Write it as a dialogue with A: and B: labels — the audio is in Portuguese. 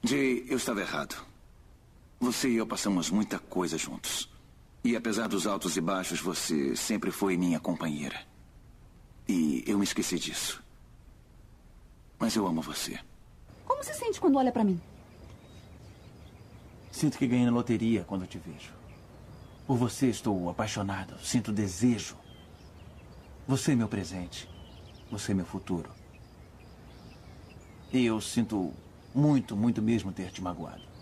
A: Jay, eu estava errado. Você e eu passamos muita coisa juntos. E apesar dos altos e baixos, você sempre foi minha companheira. E eu me esqueci disso. Mas eu amo você.
B: Como se sente quando olha pra mim?
C: Sinto que ganhei na loteria quando te vejo. Por você estou apaixonado. Sinto desejo. Você é meu presente. Você é meu futuro. E eu sinto muito, muito mesmo ter te magoado.